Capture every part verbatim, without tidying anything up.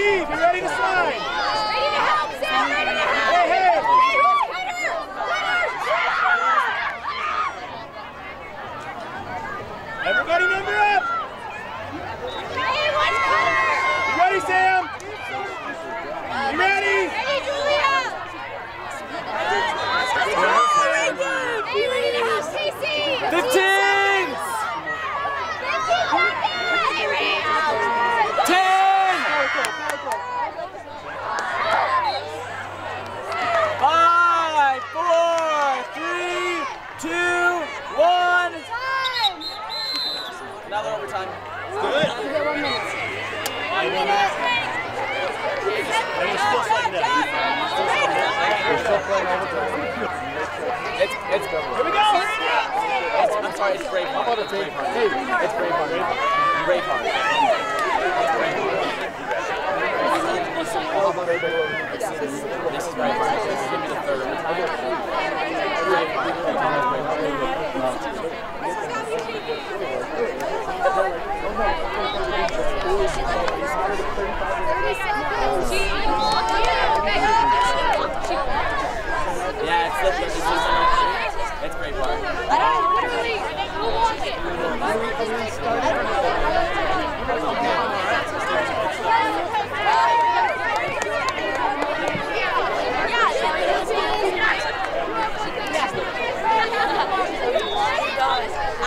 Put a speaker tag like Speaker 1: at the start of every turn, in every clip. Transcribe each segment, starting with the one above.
Speaker 1: Steve, you ready to slide?
Speaker 2: Ready to help, Sam, ready to help!
Speaker 1: Hey, hey!
Speaker 2: Hey, who's hitter?
Speaker 1: Everybody number up!
Speaker 2: Hey, what's color?
Speaker 1: You ready, Sam? You ready?
Speaker 2: Ready, Julia? Hey, ready to help, Casey?
Speaker 1: Fifteen!
Speaker 2: Hey, ready to help?
Speaker 1: Ten! Five, four, three, two, one. Another overtime. Good.
Speaker 2: You get one minute.
Speaker 1: One minute. And we're still setting up. We're still playing overtime. It's, it's, here we go! It's, I'm sorry, it's Braveheart. How about a Braveheart? Hey, it's Braveheart. Braveheart. It's Braveheart. This is Braveheart. This is going to be the third overtime. Braveheart. Yeah, it's the it's just it's great part.
Speaker 2: I don't know, literally, we'll walk it. Yeah,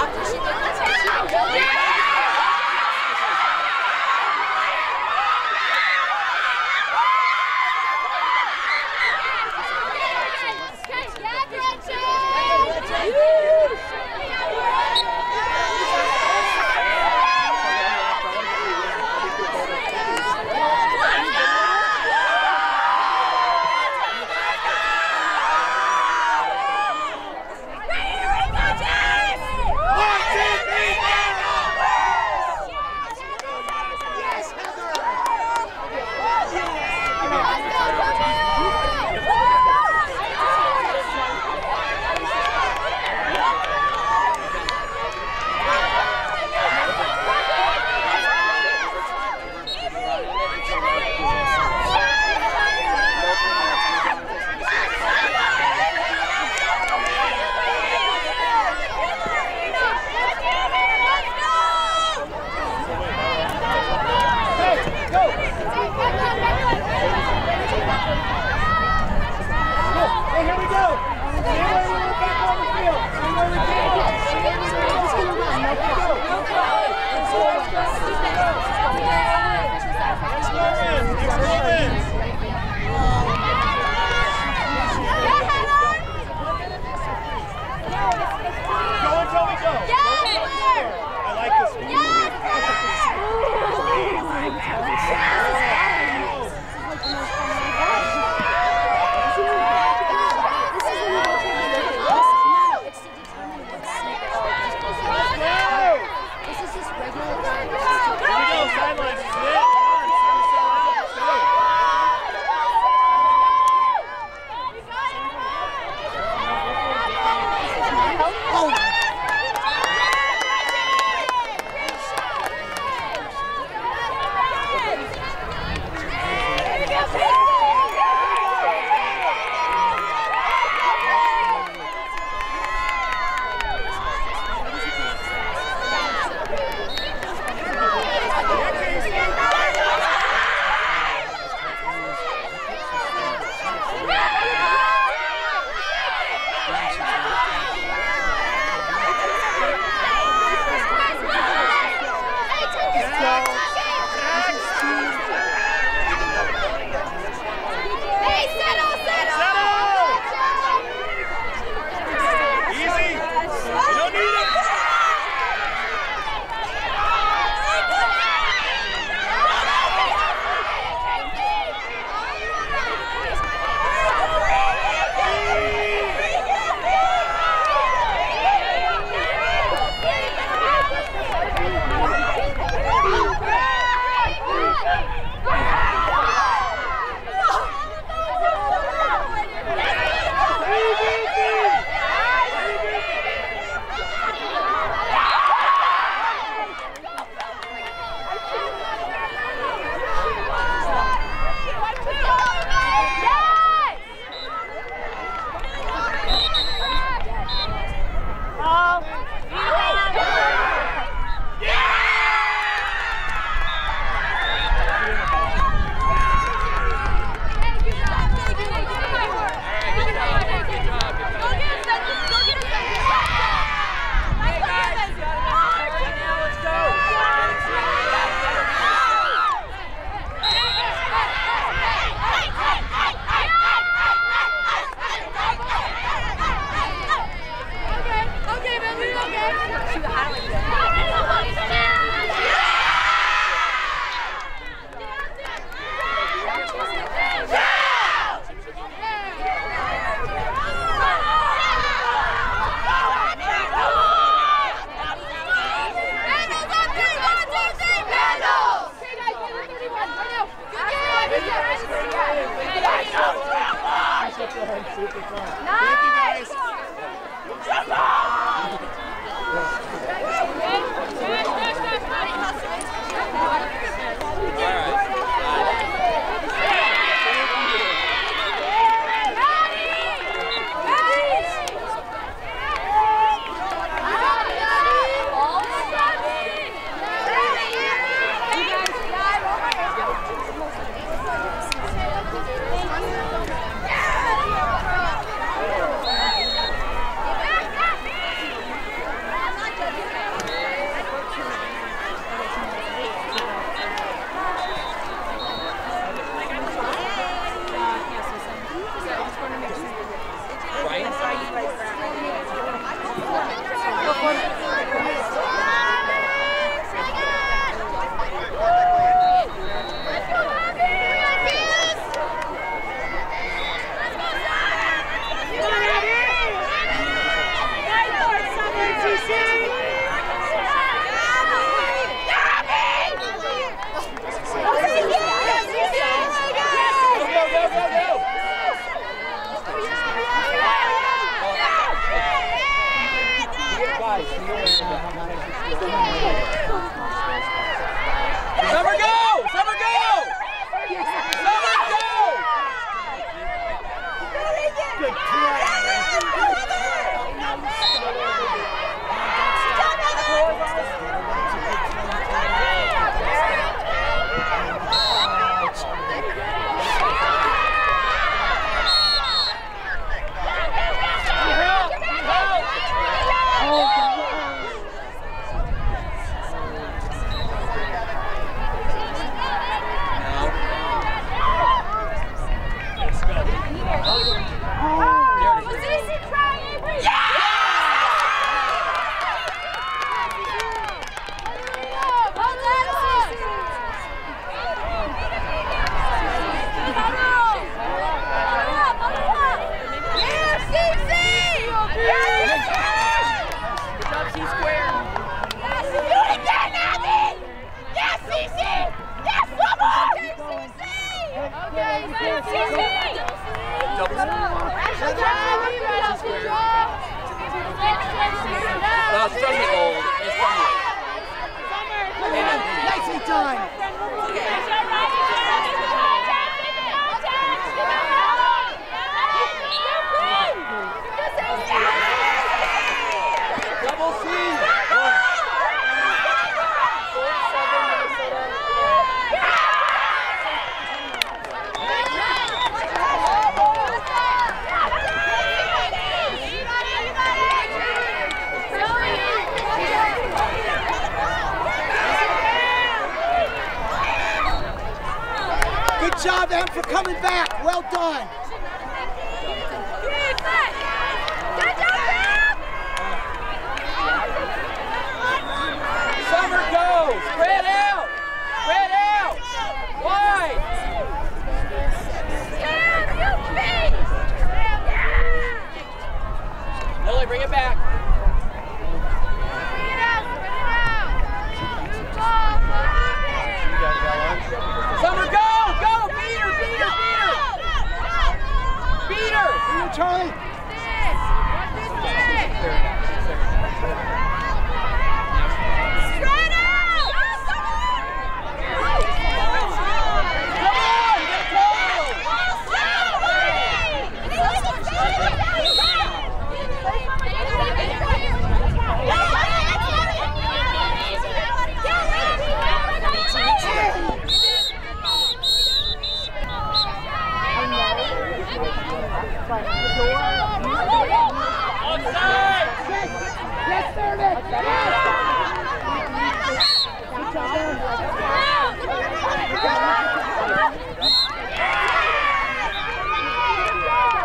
Speaker 3: job, Em, for coming back. Well done.
Speaker 1: Summer, go! Spread out! Spread out! Wide! Lily, bring it back. Summer, go! Go! Beat her! Beat her! Beat her! Beat her!
Speaker 3: Beat her, Charlie!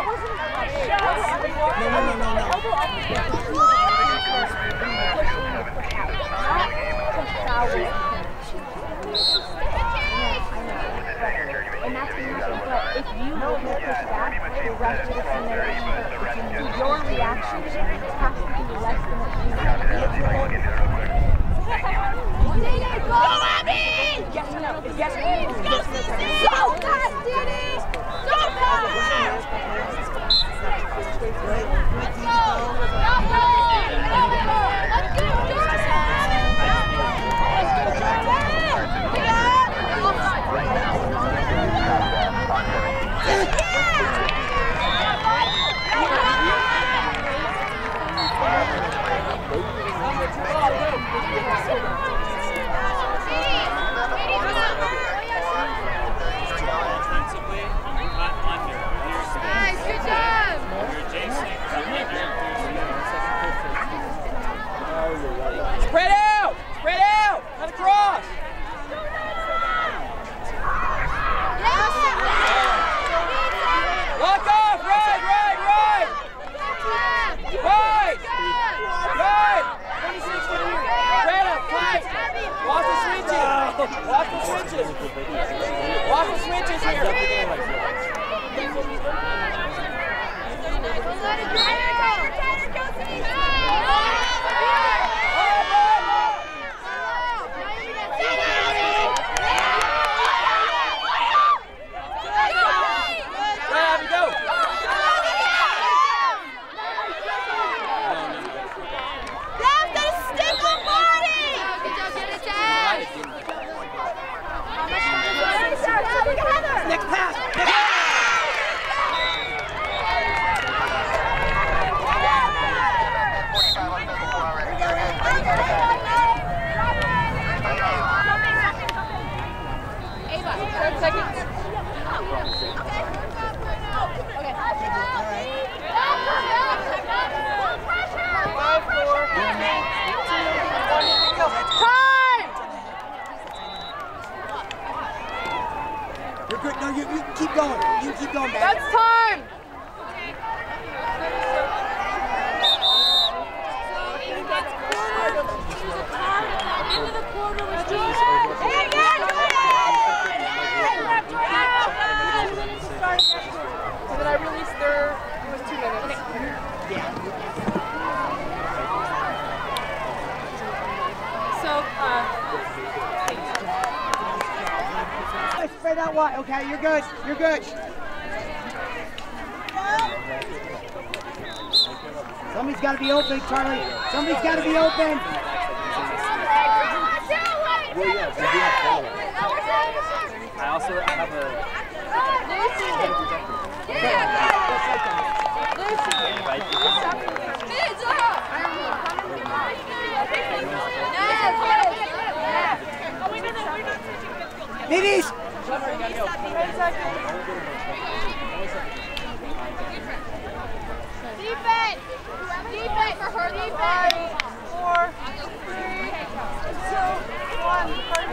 Speaker 3: No, no, no, no, no.
Speaker 1: Watch the switches. Watch the switches here.
Speaker 3: Next pass!
Speaker 2: Ava, ten seconds.
Speaker 3: You're good. No, you, you keep going. You keep going, man.
Speaker 2: That's time. End of the quarter was just. Hey, yeah,
Speaker 1: And then I released their, it was two minutes.
Speaker 3: Yeah.
Speaker 2: So, uh.
Speaker 3: Spread out wide. Okay, you're good. You're good. Somebody's got to be open, Charlie. Somebody's got to be open.
Speaker 1: I also have a...
Speaker 3: Ladies!
Speaker 2: Defense! Defense for her, defense! Four, three, two, one.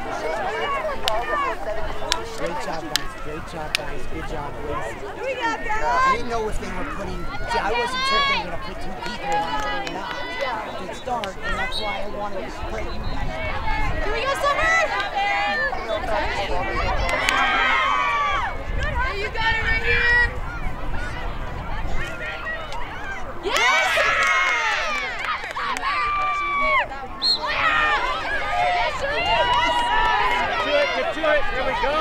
Speaker 3: Great job, guys. Great job, guys. Good job, boys.
Speaker 2: Here we go, girl!
Speaker 3: I didn't know if they were putting... See, I wasn't sure if they were going to put two people on it or not. Good start, and that's why I wanted to spread you guys.
Speaker 2: Here we go, Summer! There you got it right here! Yes!
Speaker 1: Get to it, get to it, here we go!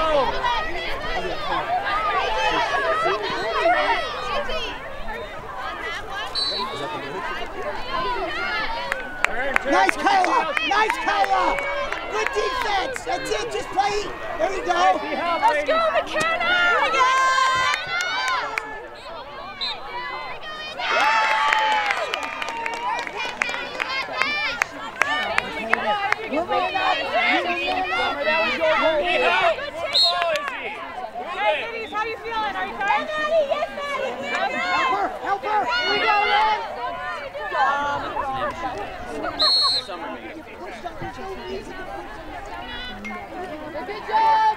Speaker 3: Nice, Kyla! Nice, Kyla! Good defense! That's it, just play! There you go!
Speaker 2: Let's go, McKenna! Here we go!
Speaker 3: Moving up! Moving up!
Speaker 1: That was your goal! Izzy!
Speaker 2: Ladies, how you feeling? Are you okay? Yes, Maddie!
Speaker 3: Help her! Help her!
Speaker 2: Here we go, Liz!
Speaker 1: Summer meeting.
Speaker 2: Good job!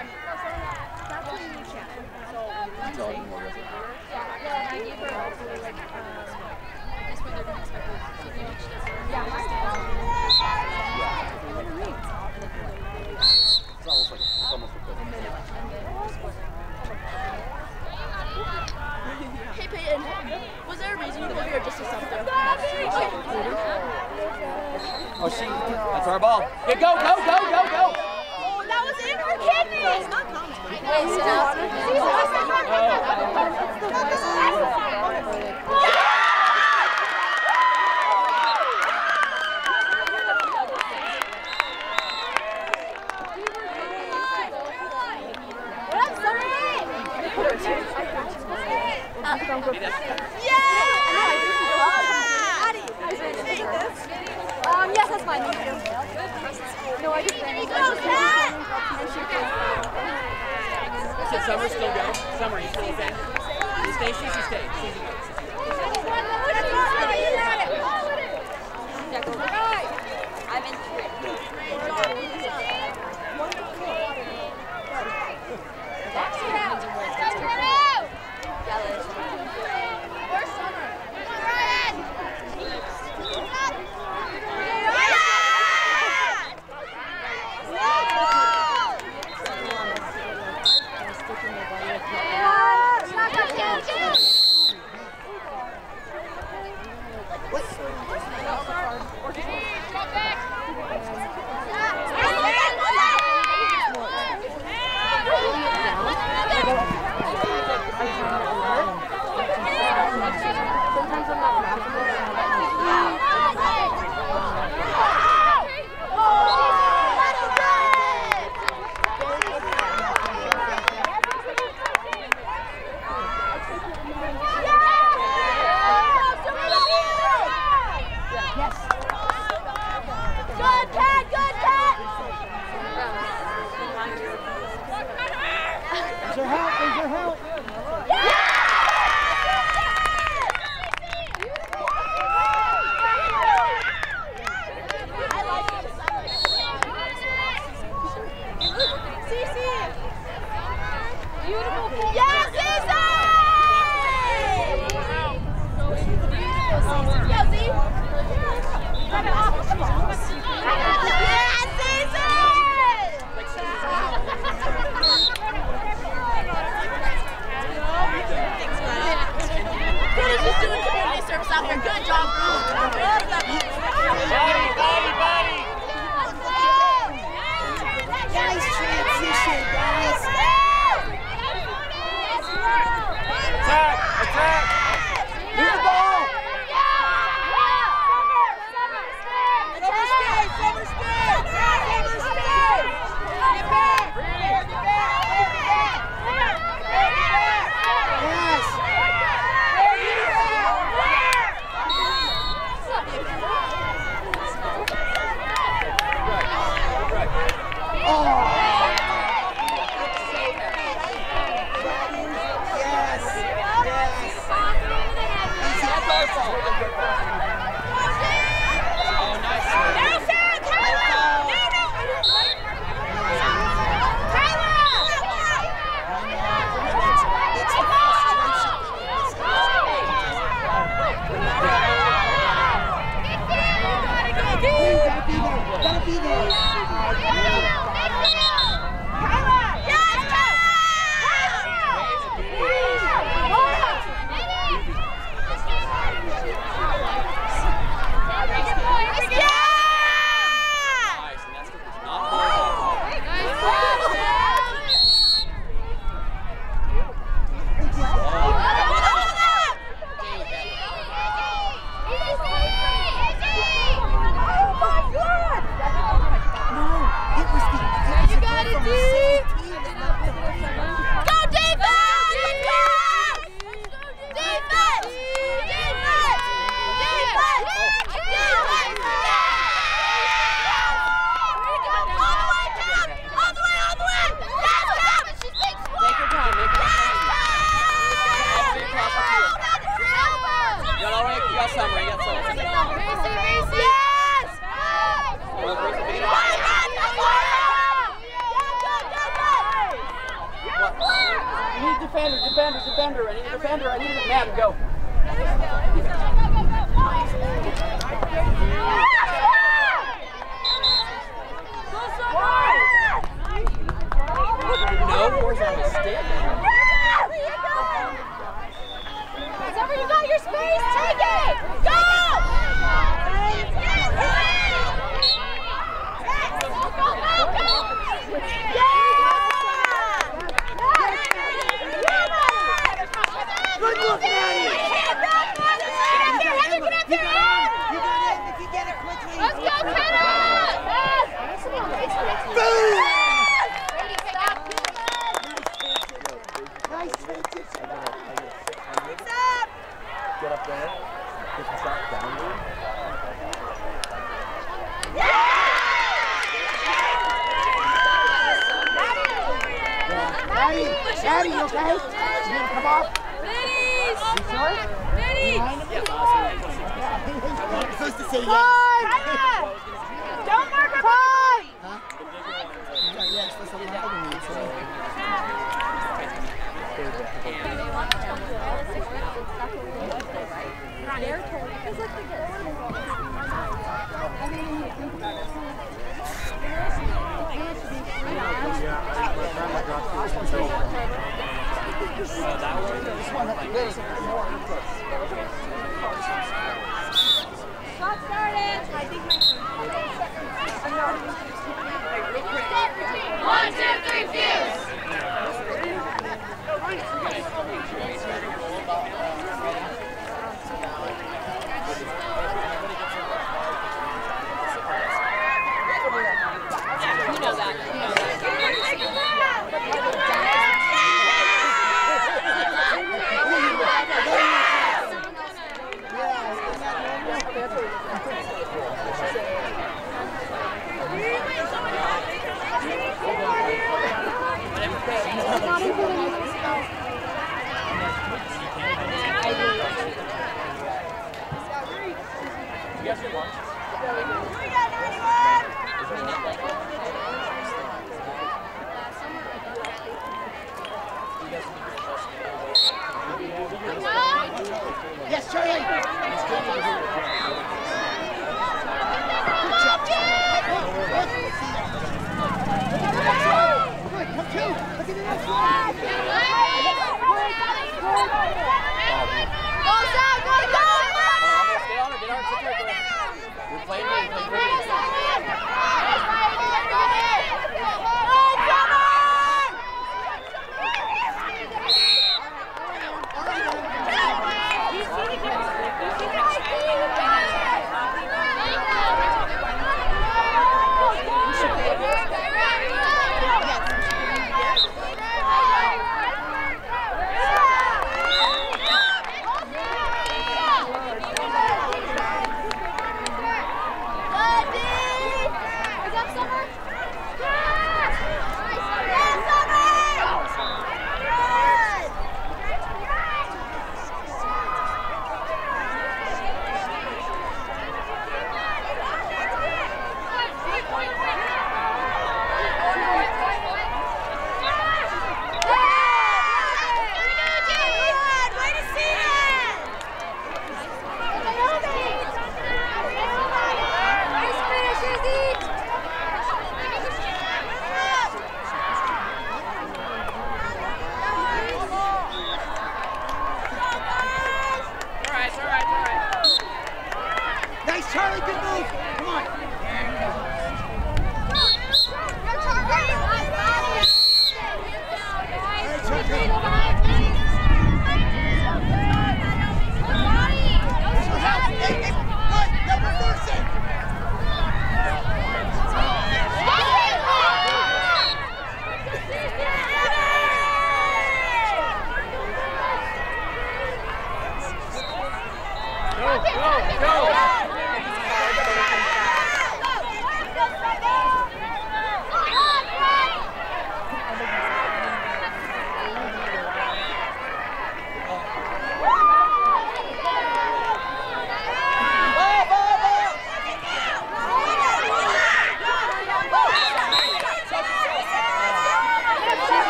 Speaker 1: It's almost like, it's almost like
Speaker 4: Hey Peyton, was there a reason you put here just to something?
Speaker 1: Oh, she, that's our ball. Okay, go, go, go, go, go!
Speaker 4: Oh, that was in her kidney! It's not common.
Speaker 2: Wait, sit down. Um, yes, that's fine. Thank you. No, I just ran.
Speaker 1: Should Summer still go? Summer, you still okay? You stay, Cece, stay. Cece, go.
Speaker 2: I'm in three.
Speaker 3: be there.
Speaker 1: Defender, defender, defender. I need a defender. I need a man. Go. No, where's on the stick?
Speaker 2: Whenever you got your space, take it. Go!
Speaker 5: Get up there. Get the shot down.
Speaker 3: Maddie! Maddie, you okay? You gonna come off?
Speaker 2: Ladies!
Speaker 3: You sure?
Speaker 2: Ladies!
Speaker 3: You're supposed to say yes.
Speaker 2: Don't mark her five!
Speaker 3: Huh? Yeah, you're supposed to lie to me. So.
Speaker 2: Shot started! I think one, two, three, Fusz!
Speaker 4: You know that. You know that.
Speaker 3: Yes, Charlie!
Speaker 1: Stay on her, get on her. You're playing me, you're playing me.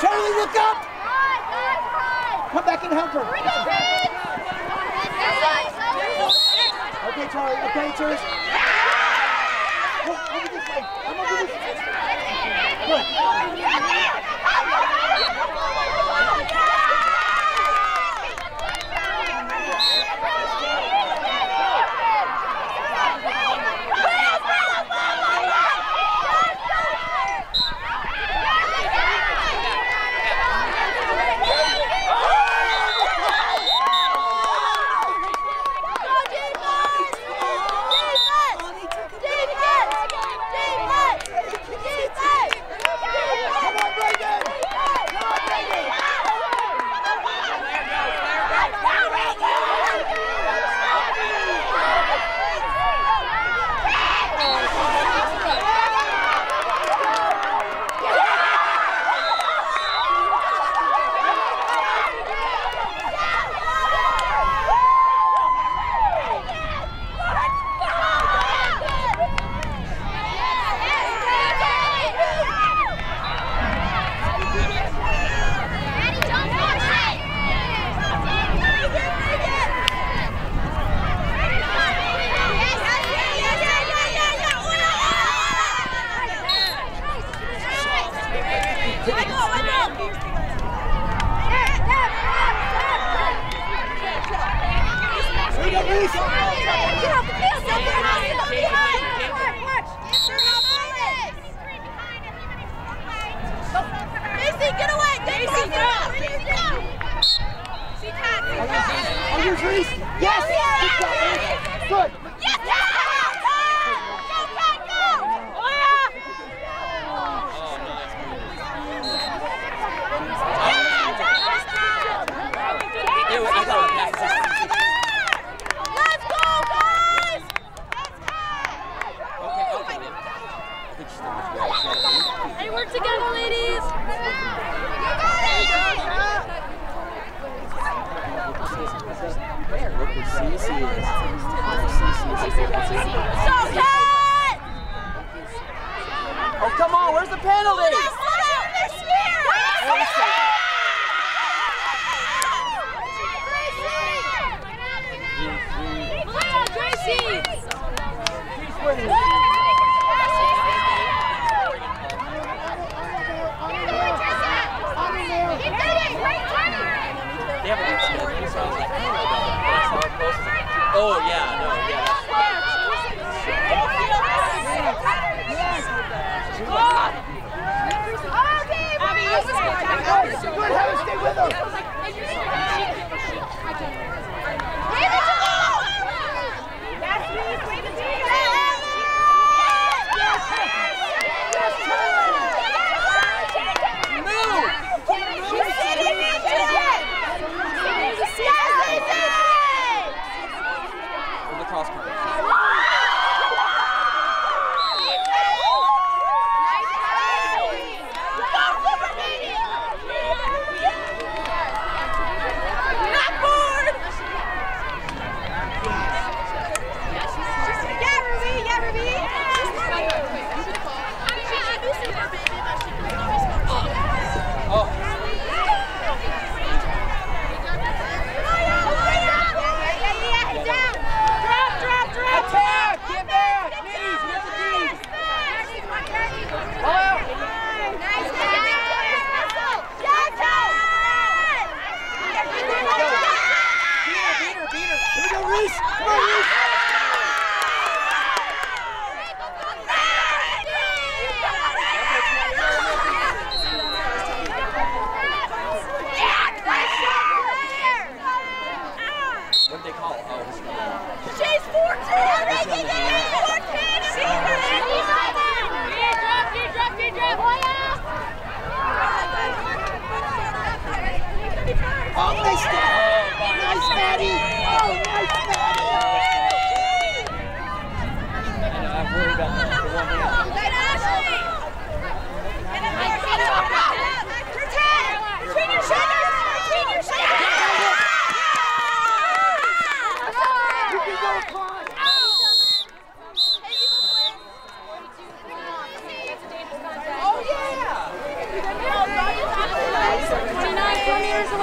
Speaker 3: Charlie, look up! Come back and help her. Okay, Charlie. Okay, cheers. Look, over this way. Come over this way. Good.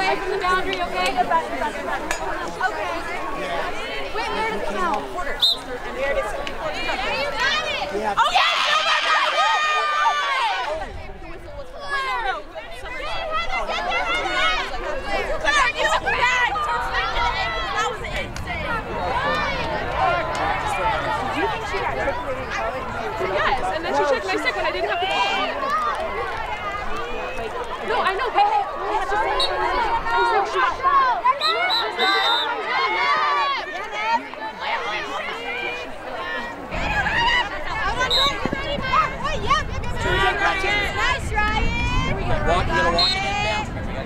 Speaker 2: away from the boundary, okay? Okay. Wait, Meredith, come out. Meredith. There you got it!
Speaker 3: Yeah.
Speaker 2: Oh, yes!
Speaker 6: Yes, and then she checked my stick when I didn't have the ball. No, I know, but hey, it's just like,
Speaker 2: nice, Ryan.
Speaker 1: Walk, you gotta walk it in down.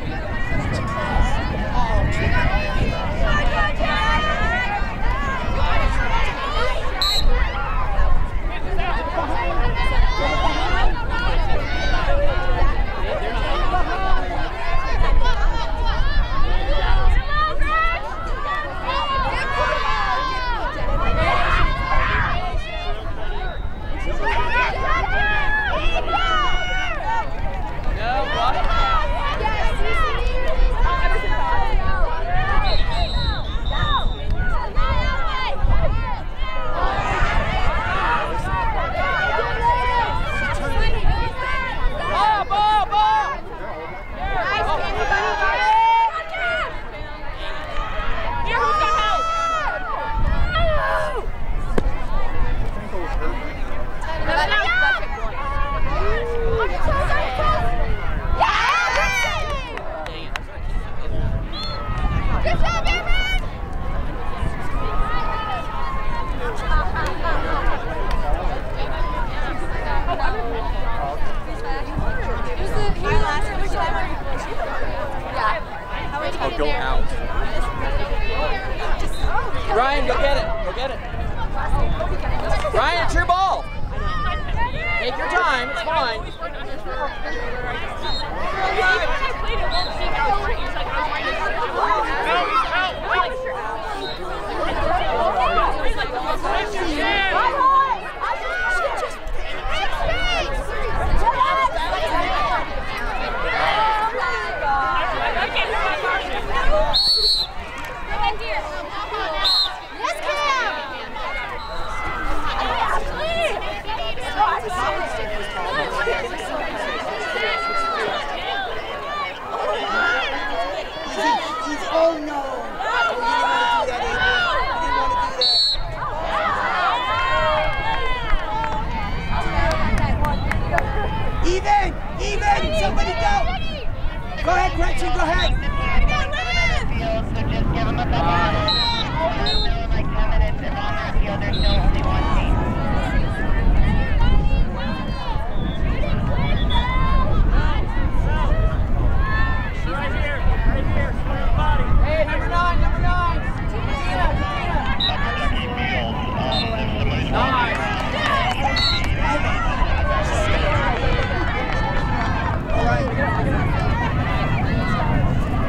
Speaker 1: Oh, go out. Ryan, go get it. Go get it. Ryan, it's your ball. Take your time. It's fine.
Speaker 3: Oh no! Even! Even! Somebody go! Go ahead, Gretchen, go ahead!
Speaker 7: So just give them a couple minutes. Like ten minutes and on their field, there's still only one team.
Speaker 1: Hey, number nine, number nine. Nice.
Speaker 3: All right.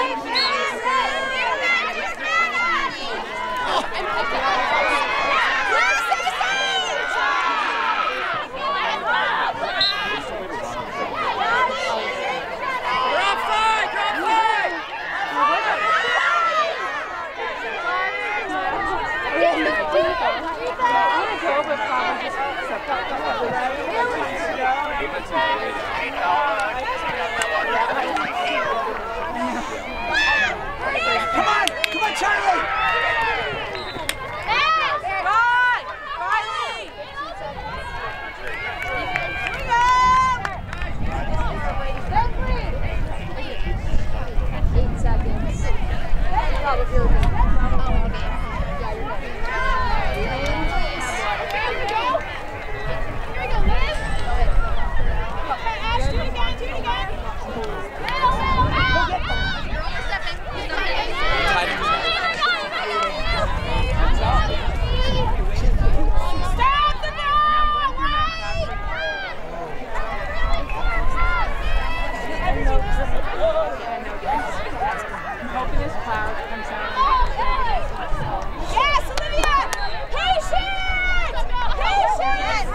Speaker 3: Come on! Come on, Charlie!
Speaker 2: Eight seconds. That was really good. Oh, okay. Yeah, you're good. Here we go. Here we go, Liz. Okay, Ash, do it again, do it again. Middle, middle, middle. You're overstepping. Stop the ball!
Speaker 6: Hoping this cloud comes out.
Speaker 2: Yes, Olivia! Patience! Patience!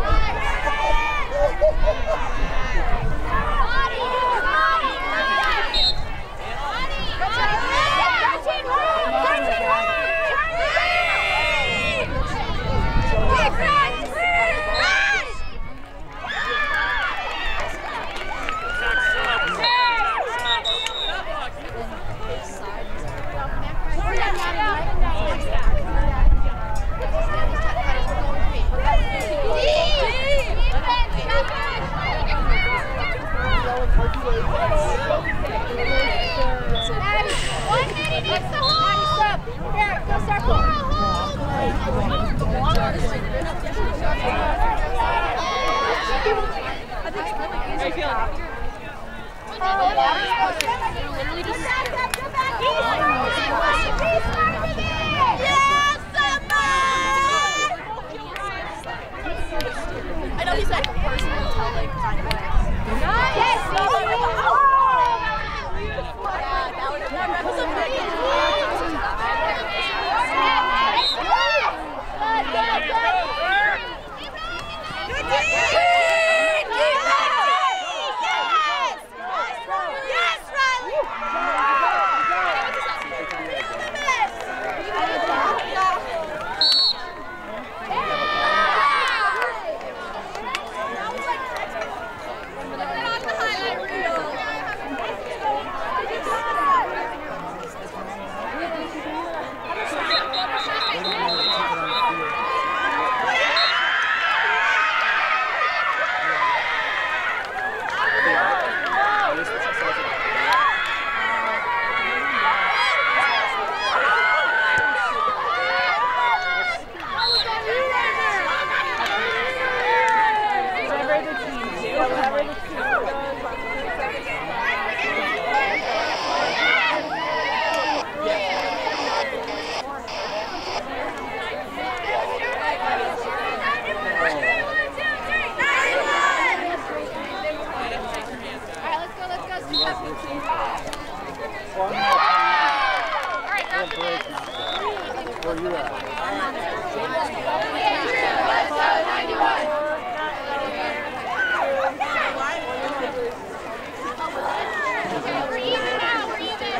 Speaker 4: I know he's like a person who tell like kind of like. That was a
Speaker 5: Where are you at?
Speaker 2: We're even now, we're even.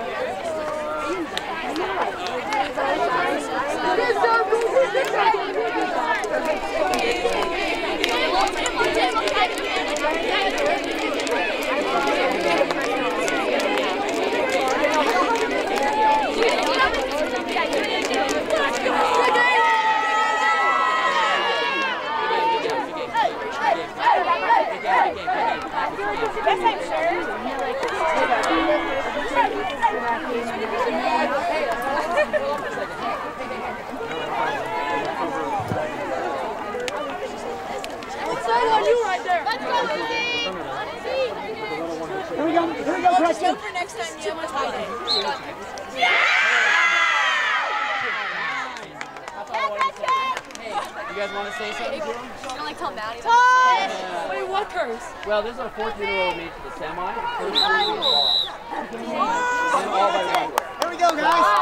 Speaker 2: Yes, I'm sure.
Speaker 4: What's that on you right there?
Speaker 2: Let's go, Lucy.
Speaker 3: Here we go, here we go, Preston.
Speaker 4: For next time, you have a tie day.
Speaker 1: You guys want to say something to him?
Speaker 4: You don't like tell Maddie.
Speaker 6: Wait, what curse?
Speaker 1: Well, this is our fourth year in a row we made it to the semi. First year we lost.
Speaker 3: Here we go, guys.